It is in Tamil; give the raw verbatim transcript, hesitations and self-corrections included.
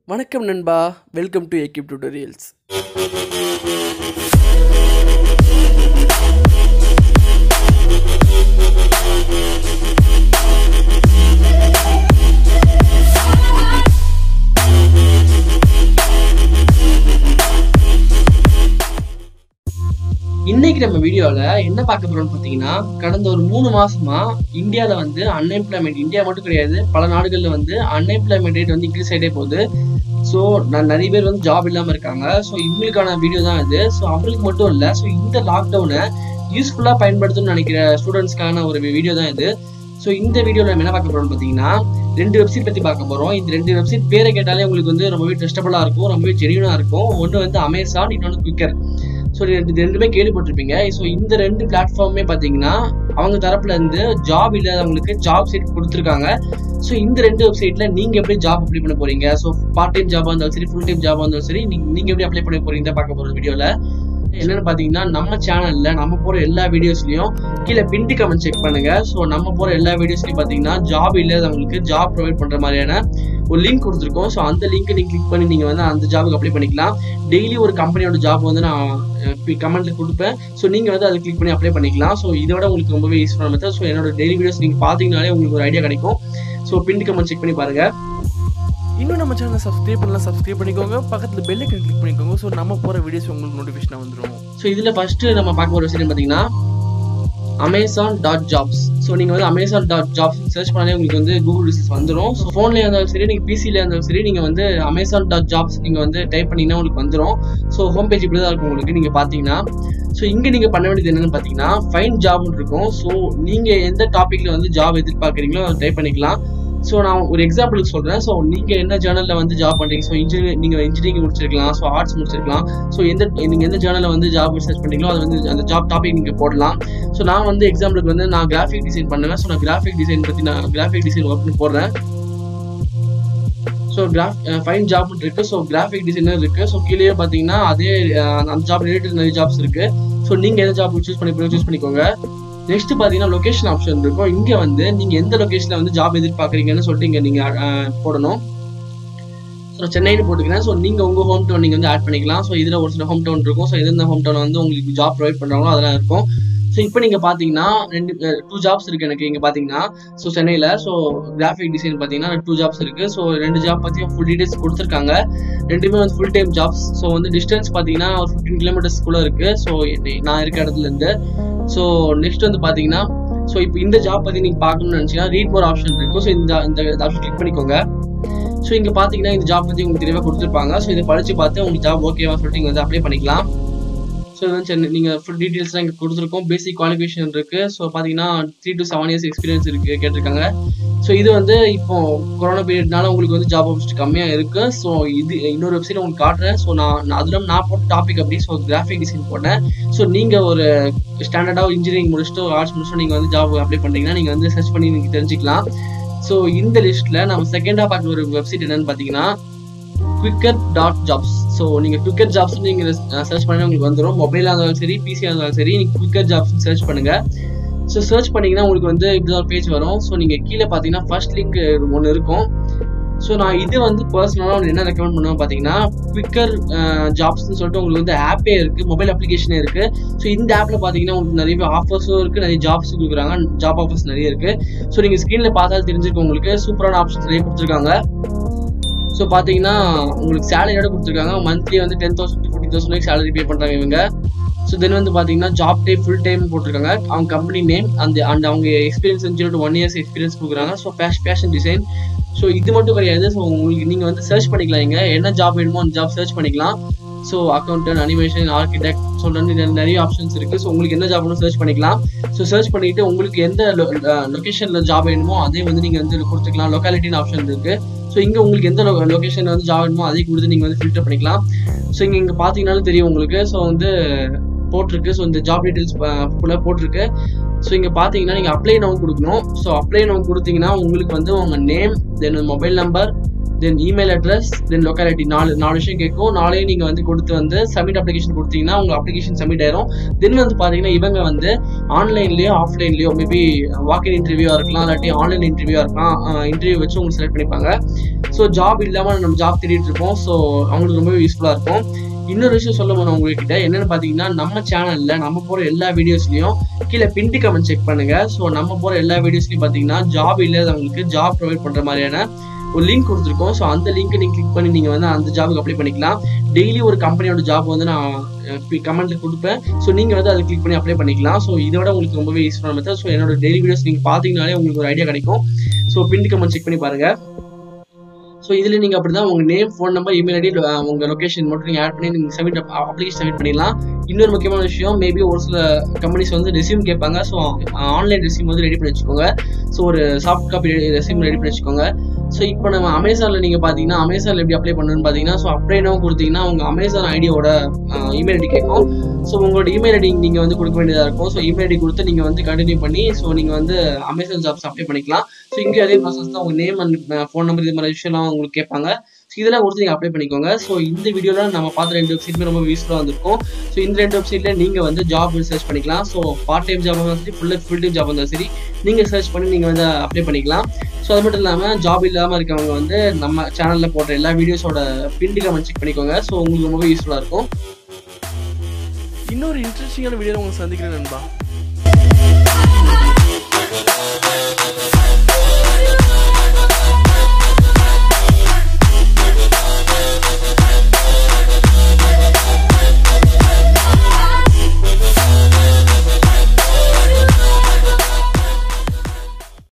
வணக்கம் நண்பா, வெல்கம் டு எக்யூப் டியூட்டோரியல்ஸ். இன்னைக்கு நம்ம வீடியோல என்ன பார்க்க போறோம்னு பாத்தீங்கன்னா, கடந்த ஒரு மூணு மாசமா இந்தியால வந்து அன்எம்ப்ளாய்மெண்ட், இந்தியா மட்டும் கிடையாது பல நாடுகள்ல வந்து அன்எம்ப்ளாய்மெண்ட் ரேட் வந்து இன்க்ரீஸ் ஆகிட்டே போகுது. ஸோ நான் நிறைய பேர் வந்து ஜாப் இல்லாம இருக்காங்க. ஸோ இவங்களுக்கான வீடியோ தான் இது. ஸோ அவங்களுக்கு மட்டும் இல்லை, ஸோ இந்த லாக்டவுனை யூஸ்ஃபுல்லா பயன்படுத்தணும்னு நினைக்கிற ஸ்டூடெண்ட்ஸ்க்கான ஒரு வீடியோ தான் இது. ஸோ இந்த வீடியோவில் நம்ம என்ன பார்க்க போறோம்னு பார்த்தீங்கன்னா, ரெண்டு வெப்சைட் பற்றி பார்க்க போகிறோம். இந்த ரெண்டு வெப்சைட் பேரை கேட்டாலே உங்களுக்கு வந்து ரொம்பவே ட்ரஸ்டபுளாக இருக்கும், ரொம்பவே ஜெனியூனாக இருக்கும். ஒன்று வந்து அமேசான், இன்னொன்று குவிக்கர். ஸோ இது ரெண்டுமே கேள்விப்பட்டிருப்பீங்க. ஸோ இந்த ரெண்டு பிளாட்ஃபார்மே பார்த்தீங்கன்னா அவங்க தரப்புல இருந்து ஜாப் இல்லாதவங்களுக்கு ஜாப் சைட் கொடுத்துருக்காங்க. ஸோ இந்த ரெண்டு வெப்சைட்ல நீங்க எப்படி ஜாப் அப்ளை பண்ண போறீங்க, ஸோ பார்ட் டைம் ஜாபா இருந்தாலும் சரி, ஃபுல் டைம் ஜாபா இருந்தாலும் சரி, நீங்க எப்படி அப்ளை பண்ண போறீங்க பார்க்க போற வீடியோல. என்னன்னு பாத்தீங்கன்னா, நம்ம சேனல்ல நம்ம போற எல்லா வீடியோஸ்லயும் கீழே பின்டி கமெண்ட் செக் பண்ணுங்க. ஸோ நம்ம போற எல்லா வீடியோஸ்லயும் பாத்தீங்கன்னா ஜாப் இல்லாதவங்களுக்கு ஜாப் ப்ரொவைட் பண்ற மாதிரியான ஒரு லிங்க் கொடுத்துருக்கோம். ஸோ அந்த லிங்க் நீங்க கிளிக் பண்ணி நீங்க வந்து அந்த ஜாபுக்கு அப்ளை பண்ணிக்கலாம். டெய்லி ஒரு கம்பெனியோட ஜாப் வந்து நான் கமெண்ட்ல கொடுப்பேன். ஸோ நீங்க வந்து அதை கிளிக் பண்ணி அப்ளை பண்ணிக்கலாம். ஸோ இதோட உங்களுக்கு ரொம்பவே யூஸ்ஃபுல்லான மெத்தட். ஸோ என்னோட டெய்லி வீடியோஸ் நீங்க பாத்தீங்கன்னாலே உங்களுக்கு ஒரு ஐடியா கிடைக்கும். ஸோ பின்டி கமெண்ட் செக் பண்ணி பாருங்க. இன்னும் நம்ம சேனலை சப்ஸ்கிரைப் பண்ணலாம், சப்ஸ்கிரைப் பண்ணிக்கோங்க. பக்கத்தில் பெல் ஐக்கன் கிளிக் பண்ணிக்கோங்க. ஸோ நம்ம போகிற வீடியோஸ் உங்களுக்கு நோட்டிஃபிகேஷனாக வந்துடும். ஸோ இதில் ஃபஸ்ட்டு நம்ம பார்க்க போகிற வெப்சைட் பார்த்தீங்கன்னா அமேசான் டாட் ஜாப்ஸ். ஸோ நீங்கள் வந்து அமேசான் டாட் ஜாப்ஸ் சர்ச் பண்ணாலே உங்களுக்கு வந்து கூகுள் ரிசல்ட்ஸ் வந்துடும். ஸோ ஃபோன்லேயே இருந்தாலும் சரி, நீங்கள் பிசியில் இருந்தாலும் சரி, நீங்கள் வந்து அமேசான் டாட் ஜாப்ஸ் நீங்கள் வந்து டைப் பண்ணிங்கன்னா உங்களுக்கு வந்துடும். ஸோ ஹோம் பேஜ் இப்படி தான் இருக்கும் உங்களுக்கு நீங்கள் பார்த்தீங்கன்னா. ஸோ இங்கே நீங்கள் பண்ண வேண்டியது என்னென்னு பார்த்தீங்கன்னா, ஃபைன் ஜாப்னு இருக்கும். ஸோ நீங்கள் எந்த டாப்பிக்கில் வந்து ஜாப் எதிர்பார்க்குறீங்களோ அதை டைப் பண்ணிக்கலாம். ஸோ நான் ஒரு எக்ஸாம்பிளுக்கு சொல்கிறேன். ஸோ நீங்கள் என்ன ஜேர்னலில் வந்து ஜாப் பண்ணுறீங்க, ஸோ இன்ஜினியர் நீங்கள் இன்ஜினியரிங் முடிச்சிருக்கலாம், ஸோ ஆர்ட்ஸ் முடிச்சிருக்கலாம். ஸோ எந்த நீங்கள் எந்த ஜேர்னலில் வந்து ஜாப் சர்ச் பண்ணுறீங்களோ அது வந்து அந்த ஜாப் டாபிக் நீங்கள் போடலாம். ஸோ நான் வந்து எக்ஸாம்பிளுக்கு வந்து நான் கிராஃபிக் டிசைன் பண்ணுவேன். ஸோ நான் கிராஃபிக் டிசைன் பற்றி நான் கிராஃபிக் டிசைன் ஒர்க்னு போடுறேன். ஸோ கிராஃப் ஃபைன் ஜாப்னு இருக்குது. ஸோ கிராஃபிக் டிசைனர் இருக்குது. ஸோ கீழே பார்த்தீங்கன்னா அதே அந்த ஜாப் ரிலேட்டட் நிறைய ஜாப்ஸ் இருக்குது. ஸோ நீங்கள் எந்த ஜாப் சூஸ் பண்ணி சூஸ் பண்ணிக்கோங்க. நெக்ஸ்ட் பார்த்தீங்கன்னா லொகேஷன் ஆப்ஷன் இருக்கும். இங்கே வந்து நீங்கள் எந்த லொகேஷனில் வந்து ஜாப் எதிர்பார்க்குறீங்கன்னு சொல்லிட்டு இங்கே நீங்கள் போடணும். ஸோ சென்னைன்னு போட்டுக்கிறேன். ஸோ நீங்கள் உங்கள் ஹோம் டவுன் நீங்கள் வந்து ஆட் பண்ணிக்கலாம். ஸோ இதில் ஒரு சில ஹோம் டவுன் இருக்கும். ஸோ எந்தெந்த ஹோம் டவுன் வந்து உங்களுக்கு ஜாப் ப்ரொவைட் பண்ணுறாங்களோ அதெல்லாம் இருக்கும். ஸோ இப்போ நீங்கள் பார்த்தீங்கன்னா ரெண்டு டூ ஜாப்ஸ் இருக்குது எனக்கு இங்கே பார்த்தீங்கன்னா. ஸோ சென்னையில் ஸோ கிராஃபிக் டிசைன் பார்த்தீங்கன்னா டூ ஜாப்ஸ் இருக்குது. ஸோ ரெண்டு ஜாப் பற்றியும் ஃபுல் டீடைல்ஸ் கொடுத்துருக்காங்க. ரெண்டுமே வந்து ஃபுல் டைம் ஜாப்ஸ். ஸோ வந்து டிஸ்டன்ஸ் பார்த்தீங்கன்னா ஒரு ஃபிஃப்டீன் கிலோமீட்டர்ஸ்குள்ளே இருக்குது. ஸோ நான் இருக்க இடத்துலேருந்து. ஸோ நெக்ஸ்ட் வந்து பார்த்தீங்கன்னா, ஸோ இப்போ இந்த ஜாப் பற்றி நீங்கள் பார்க்கணும்னு நினச்சிங்கன்னா ரீட் மோர் ஆப்ஷன் இருக்கும். ஸோ இந்த இந்த ஆப்ஷன் கிளிக் பண்ணிக்கோங்க. ஸோ இங்கே பார்த்தீங்கன்னா இந்த ஜாப் பற்றி உங்களுக்கு தெளிவாக கொடுத்துருப்பாங்க. ஸோ இதை படித்து பார்த்து உங்களுக்கு ஜாப் ஓகேவா சொல்லிட்டு நீங்கள் வந்து அப்ளை பண்ணிக்கலாம். ஸோ இது வந்து நீங்கள் ஃபுல் டீட்டெயில்ஸ்லாம் இங்கே கொடுத்துருக்கோம். பேசிக் குவாலிஃபிகேஷன் இருக்குது. ஸோ பார்த்தீங்கன்னா three to seven years experience இருக்குது கேட்டிருக்காங்க. ஸோ இது வந்து இப்போ கொரோனா பீரியட்னால உங்களுக்கு வந்து ஜாப் ஆப்பர்ச்சுனிட்டி கம்மியாக இருக்குது. ஸோ இது இன்னொரு வெப்சைட் உங்களுக்கு காட்டுறேன். ஸோ நான் அதில் நான் போட்ட டாபிக் அப்படி ஸோ கிராஃபிக் டிசைன் போட்டேன். ஸோ நீங்கள் ஒரு ஸ்டாண்டர்டாக இன்ஜினியரிங் முடிச்சுட்டு ஆர்ட்ஸ் முடிச்சுட்டு நீங்கள் வந்து ஜாப் அப்ளை பண்ணுறீங்கன்னா நீங்கள் வந்து சர்ச் பண்ணி நீங்கள் தெரிஞ்சிக்கலாம். ஸோ இந்த லிஸ்ட்டில் நம்ம செகண்டாக பார்க்குற ஒரு வெப்சைட் என்னென்னு பார்த்தீங்கன்னா குவிக்கர் டாட் ஜாப்ஸ். ஸோ நீங்கள் குவிக்கர் ஜாப்ஸ் நீங்கள் சர்ச் பண்ணி உங்களுக்கு வந்துடும். மொபைலாக இருந்தாலும் சரி, பிசியாக இருந்தாலும் சரி, நீங்கள் குவிக்கர் ஜாப்ஸ் சர்ச் பண்ணுங்கள். ஸோ சர்ச் பண்ணிங்கன்னா உங்களுக்கு வந்து இப்படி தான் பேஜ் வரும். ஸோ நீங்கள் கீழே பார்த்தீங்கன்னா ஃபர்ஸ்ட் லிங்க் ஒன்று இருக்கும். ஸோ நான் இது வந்து பர்சனலாக என்ன ரெக்கமெண்ட் பண்ணுவேன் பார்த்தீங்கன்னா, குவிக்கர் ஜாப்ஸ்ன்னு சொல்லிட்டு உங்களுக்கு வந்து ஆப்பே இருக்குது, மொபைல் அப்ளிகேஷனே இருக்குது. ஸோ இந்த ஆப்பில் பார்த்தீங்கன்னா உங்களுக்கு நிறைய ஆஃபர்ஸும் இருக்குது, நிறைய ஜாப்ஸ் கொடுக்குறாங்க, ஜாப் ஆஃபர்ஸ் நிறைய இருக்குது. ஸோ நீங்கள் ஸ்க்ரீனில் பார்த்தாலும் தெரிஞ்சிருக்கும் உங்களுக்கு சூப்பரான ஆப்ஷன்ஸ் நிறைய கொடுத்துருக்காங்க. ஸோ பார்த்தீங்கன்னா உங்களுக்கு சேலரியோட கொடுத்துருக்காங்க. மந்த்லி வந்து ten thousand to fifty thousand salary pay பண்ணுறாங்க இவங்க. ஸோ தென் வந்து பார்த்தீங்கன்னா ஜாப் டைப் ஃபுல் டைம் போட்டிருக்காங்க. அவங்க கம்பெனி நேம் அந்த அண்ட் அவங்க experience zero to one years experience கொடுக்குறாங்க. So fash fashion design. So இது மட்டும் கிடையாது. ஸோ உங்களுக்கு நீங்கள் வந்து சர்ச் பண்ணிக்கலாம். இங்கே என்ன ஜாப் வேணுமோ அந்த ஜாப் சர்ச் பண்ணிக்கலாம். ஸோ அக்கௌண்டன்ட், அனிமேஷன், ஆர்கிடெக்ட் சொல்லிட்டு நிறைய ஆப்ஷன்ஸ் இருக்குது. ஸோ உங்களுக்கு என்ன ஜாப் வேணும் சர்ச் பண்ணிக்கலாம். ஸோ சர்ச் பண்ணிவிட்டு உங்களுக்கு எந்த லொக்கேஷனில் ஜாப் வேணுமோ அதே வந்து நீங்கள் வந்து கொடுத்துக்கலாம். லொக்காலிட்டின்னு ஆப்ஷன் இருக்குது. ஸோ இங்கே உங்களுக்கு எந்த லொ லொக்கேஷனில் வந்து ஜாப் வேணுமோ அதே கொடுத்து நீங்கள் வந்து ஃபில்டர் பண்ணிக்கலாம். ஸோ இங்கே இங்கே பார்த்தீங்கன்னாலும் தெரியும் உங்களுக்கு. ஸோ வந்து போட்டிருக்கு. ஸோ இந்த ஜாப் டீட்டெயில்ஸ் ஃபுல்லாக போட்டிருக்கு. ஸோ இங்கே பார்த்தீங்கன்னா நீங்கள் அப்ளை நோம் கொடுக்கணும். ஸோ அப்ளை நோம் கொடுத்தீங்கன்னா உங்களுக்கு வந்து உங்கள் name, then mobile number, then email address, then locality. நாலு நாலு விஷயம் கேட்கும். நாளையும் நீங்கள் வந்து கொடுத்து வந்து சப்மிட் அப்ளிகேஷன் கொடுத்தீங்கன்னா உங்கள் அப்ளிகேஷன் சப்மிட் ஆயிரும். தென் வந்து பார்த்தீங்கன்னா இவங்க வந்து ஆன்லைன்லேயோ ஆஃப்லைன்லேயோ மேபி வாக்கின் இன்டர்வியூவாக இருக்கலாம், இல்லாட்டி ஆன்லைன் இன்டர்வியூவாக இருக்கலாம், இன்டர்வியூ வச்சு உங்களுக்கு செலக்ட் பண்ணிப்பாங்க. ஸோ ஜாப் இல்லாமல் நம்ம ஜாப் தேடிட்டு இருப்போம். ஸோ அவங்களுக்கு ரொம்பவே யூஸ்ஃபுல்லாக இருக்கும். இன்னொரு விஷயம் சொல்ல போனோம் உங்ககிட்ட என்னன்னு பார்த்தீங்கன்னா, நம்ம சேனல்ல நம்ம போகிற எல்லா வீடியோஸ்லையும் கீழே பின்டி கமெண்ட் செக் பண்ணுங்க. ஸோ நம்ம போகிற எல்லா வீடியோஸ்லையும் பார்த்தீங்கன்னா ஜாப் இல்லாதவங்களுக்கு ஜாப் ப்ரொவைட் பண்ணுற மாதிரியான ஒரு லிங்க் கொடுத்துருக்கோம். ஸோ அந்த லிங்க் நீங்கள் கிளிக் பண்ணி நீங்கள் வந்து அந்த ஜாபுக்கு அப்ளை பண்ணிக்கலாம். டெய்லி ஒரு கம்பெனியோட ஜாப் வந்து நான் கமெண்ட்ல கொடுப்பேன். ஸோ நீங்கள் வந்து அதை கிளிக் பண்ணி அப்ளை பண்ணிக்கலாம். ஸோ இதோட உங்களுக்கு ரொம்பவே யூஸ்ஃபுல்லான மெத்தட். ஸோ என்னோட டெய்லி வீடியோஸ் நீங்கள் பார்த்தீங்கனாலே உங்களுக்கு ஒரு ஐடியா கிடைக்கும். ஸோ பின்டி கமெண்ட் செக் பண்ணி பாருங்க. ஸோ இதில் நீங்கள் அப்படி தான் உங்கள் name, phone number, email ID, உங்கள் லொக்கேஷன் மட்டும் நீங்கள் ஆட் பண்ணி நீங்கள் சப்மிட் அப்ளிகேஷன் சப்மிட் பண்ணிடலாம். இன்னொரு முக்கியமான விஷயம், மேபி ஒரு சில கம்பெனிஸ் வந்து ரெஸ்யூம் கேட்பாங்க. ஸோ ஆன்லைன் ரெஸ்யூம் வந்து ரெடி பண்ணி வச்சுக்கோங்க. ஸோ ஒரு சாஃப்ட் காப்பி ரெஸ்யூம் ரெடி பண்ணி வச்சுக்கோங்க. ஸோ இப்போ நம்ம அமேசானில் நீங்கள் பார்த்தீங்கன்னா அமேசானில் எப்படி அப்ளை பண்ணணும்னு பார்த்தீங்கன்னா, ஸோ அப்ளை நவ் கொடுத்தீங்கன்னா உங்கள் அமேசான் ஐடியோட இமெயில் ஐடி கேட்கும். ஸோ உங்களோட இமெயில் ஐடி நீங்கள் வந்து கொடுக்க வேண்டியதாக இருக்கும். ஸோ இமெயில் ஐடி கொடுத்து நீங்கள் வந்து கண்டினியூ பண்ணி ஸோ நீங்கள் வந்து அமேசான் ஜாப்ஸ் அப்ளை பண்ணிக்கலாம். ஸோ இங்கே அதே ப்ராசஸ் தான். உங்கள் நேம் அண்ட் ஃபோன் நம்பர் இது மாதிரி விஷயம்லாம் உங்களுக்கு கேட்பாங்க. ஸோ இதெல்லாம் கொடுத்து நீங்கள் அப்ளை பண்ணிக்கோங்க. ஸோ இந்த வீடியோவில் நம்ம பார்த்த ரெண்டு வெப்சைட்டுமே ரொம்ப யூஸ்ஃபுல்லாக வந்திருக்கும். ஸோ இந்த ரெண்டு வெப்சைட்டில் நீங்கள் வந்து ஜாப் சர்ச் பண்ணிக்கலாம். ஸோ பார்ட் டைம் ஜாப் இருந்தாலும் சரி, ஃபுல் ஃபுல் டைம் ஜாப் இருந்தாலும் சரி, நீங்கள் சர்ச் பண்ணி நீங்கள் வந்து அப்ளை பண்ணிக்கலாம். ஸோ அது மட்டும் இல்லாமல் ஜாப் இல்லாமல் இருக்கவங்க வந்து நம்ம சேனலில் போடுற எல்லா வீடியோஸோட பின்டி கமெண்ட் செக் பண்ணிக்கோங்க. ஸோ உங்களுக்கு ரொம்பவே யூஸ்ஃபுல்லாக இருக்கும். இன்னொரு இன்ட்ரெஸ்டிங்கான வீடியோ உங்களுக்கு சந்திக்கிறேன் நண்பா.